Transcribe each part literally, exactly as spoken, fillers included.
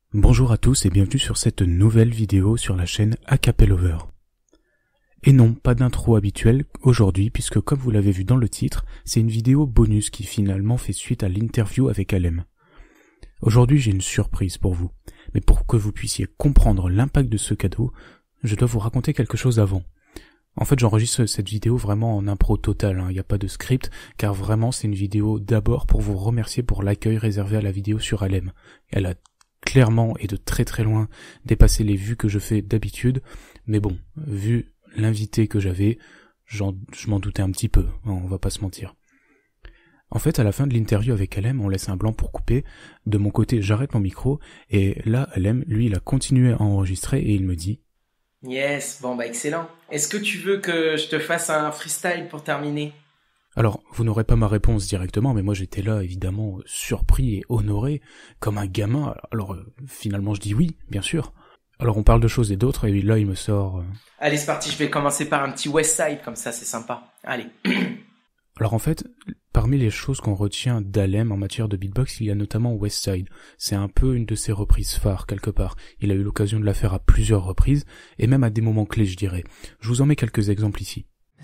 Bonjour à tous et bienvenue sur cette nouvelle vidéo sur la chaîne Acapelover. Et non, pas d'intro habituelle aujourd'hui puisque comme vous l'avez vu dans le titre, c'est une vidéo bonus qui finalement fait suite à l'interview avec Alem. Aujourd'hui j'ai une surprise pour vous, mais pour que vous puissiez comprendre l'impact de ce cadeau, je dois vous raconter quelque chose avant. En fait j'enregistre cette vidéo vraiment en impro total, il n'y a pas de script, car vraiment c'est une vidéo d'abord pour vous remercier pour l'accueil réservé à la vidéo sur Alem. Elle a clairement et de très très loin dépassé les vues que je fais d'habitude, mais bon, vu l'invité que j'avais, j'en, je m'en doutais un petit peu, on va pas se mentir. En fait, à la fin de l'interview avec Alem, on laisse un blanc pour couper, de mon côté j'arrête mon micro, et là Alem, lui il a continué à enregistrer et il me dit « Yes, bon bah excellent. Est-ce que tu veux que je te fasse un freestyle pour terminer ? Alors, vous n'aurez pas ma réponse directement, mais moi j'étais là, évidemment, surpris et honoré, comme un gamin. Alors, euh, finalement, je dis oui, bien sûr. Alors, on parle de choses et d'autres, et là, il me sort... Euh... Allez, c'est parti, je vais commencer par un petit West Side, comme ça, c'est sympa. Allez. Alors, en fait, parmi les choses qu'on retient d'Alem en matière de beatbox, il y a notamment West Side. C'est un peu une de ses reprises phares, quelque part. Il a eu l'occasion de la faire à plusieurs reprises, et même à des moments clés, je dirais. Je vous en mets quelques exemples ici.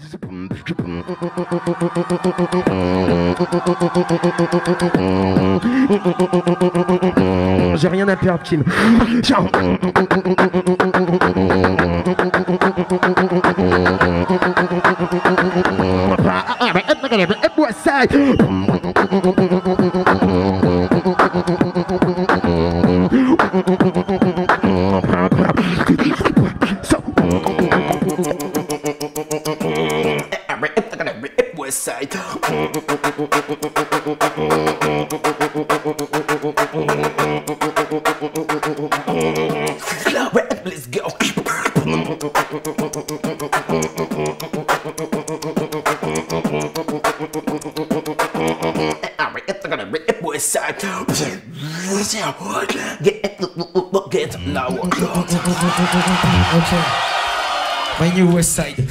J'ai rien à perdre, Kim. Side. Let's go. West Side. Get get loud. Okay. My new West Side.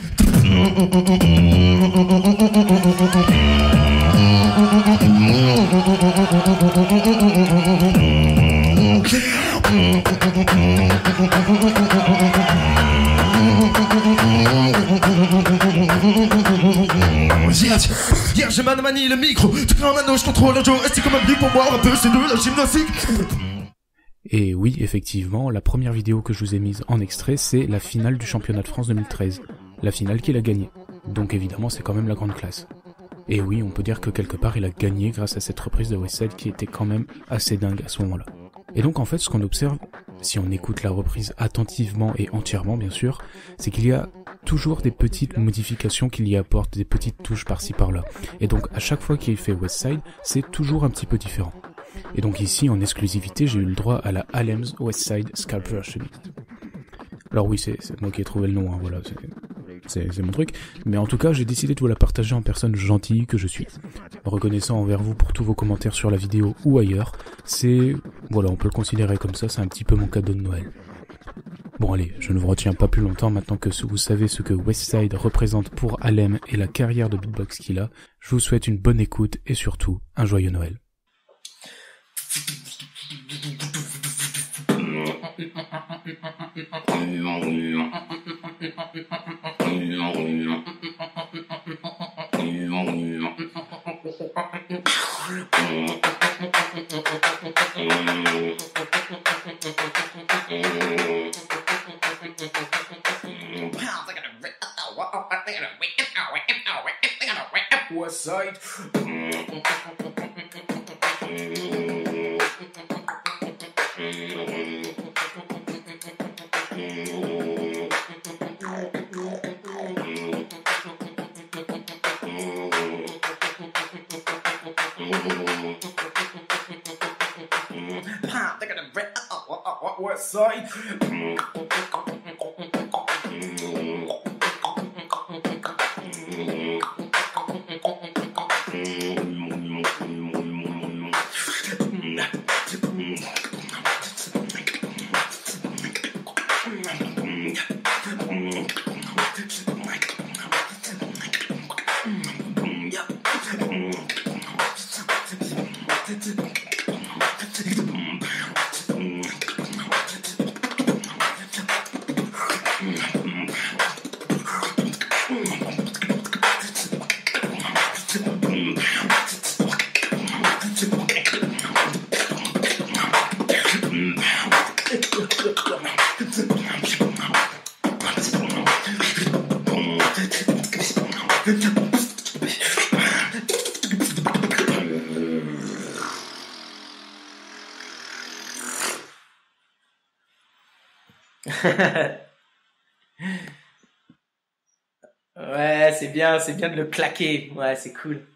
Hier j'ai mal manié le micro, tu crées un mano, je contrôle le jeu, et c'est comme un blic pour moi, un peu c'est de la gymnastique. Et oui, effectivement, la première vidéo que je vous ai mise en extrait, c'est la finale du championnat de France deux mille treize. La finale qu'il a gagnée. Donc évidemment, c'est quand même la grande classe. Et oui, on peut dire que quelque part, il a gagné grâce à cette reprise de West Side qui était quand même assez dingue à ce moment-là. Et donc en fait, ce qu'on observe, si on écoute la reprise attentivement et entièrement bien sûr, c'est qu'il y a toujours des petites modifications qu'il y apporte, des petites touches par-ci par-là. Et donc à chaque fois qu'il fait West Side, c'est toujours un petit peu différent. Et donc ici, en exclusivité, j'ai eu le droit à la Alem's West Side Scalp Version. Alors oui, c'est, c'est moi qui ai trouvé le nom, hein, voilà, c'est, c'est, c'est mon truc. Mais en tout cas, j'ai décidé de vous la partager en personne gentille que je suis. Reconnaissant envers vous pour tous vos commentaires sur la vidéo ou ailleurs, c'est... Voilà, on peut le considérer comme ça, c'est un petit peu mon cadeau de Noël. Bon allez, je ne vous retiens pas plus longtemps maintenant que vous savez ce que West Side représente pour Alem et la carrière de beatbox qu'il a. Je vous souhaite une bonne écoute et surtout, un joyeux Noël. West Side. West Side. Ouais, c'est bien, c'est bien de le claquer. Ouais, c'est cool.